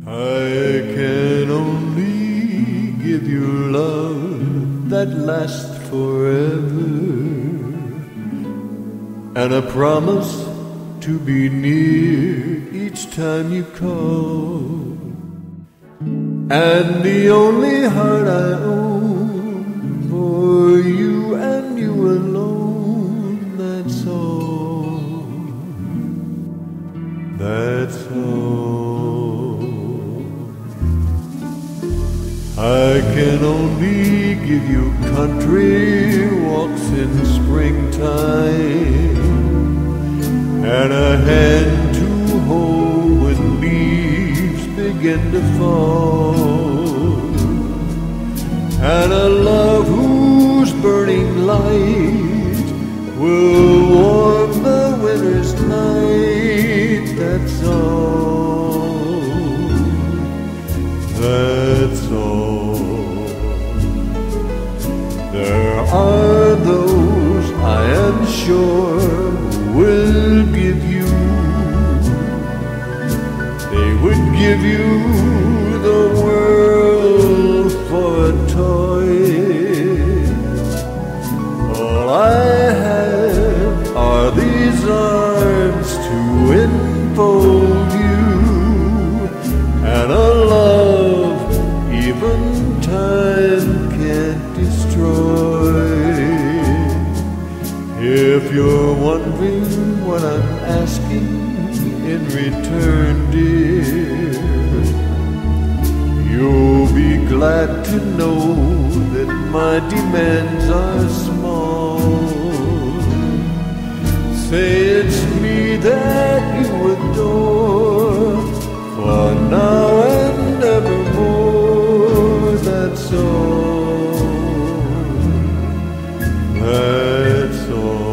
I can only give you love that lasts forever, and a promise to be near each time you call. And the only heart I own for you and you alone, that's all, that's all. I can only give you country walks in springtime, and a hand to hold when leaves begin to fall, and a love whose burning light will warm the winter's night, that's all, that's all. There are those, I am sure, who will give you, they would give you the world for a toy. All I have are these arms to enfold you, and a love even time can't destroy. If you're wondering what I'm asking in return, dear, you'll be glad to know that my demands are small. Say it's me that you adore, for now and evermore, that's all, that's all.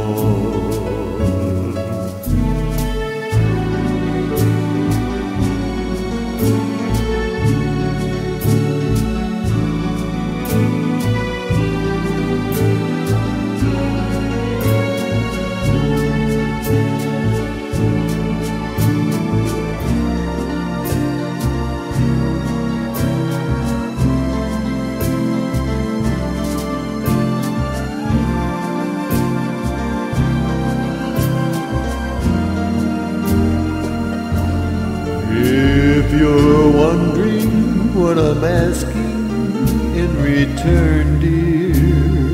If you're wondering what I'm asking in return, dear,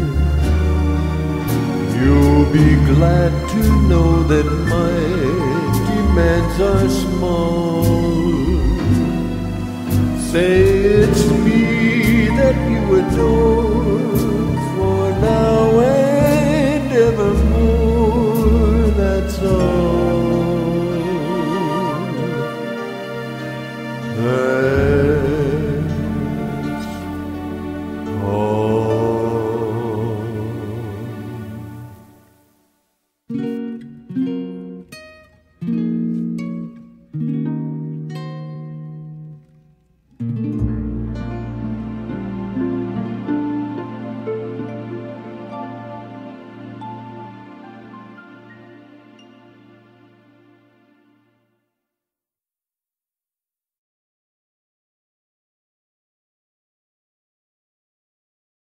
you'll be glad to know that my demands are small. Say it's me that you adore, for now and evermore, that's all.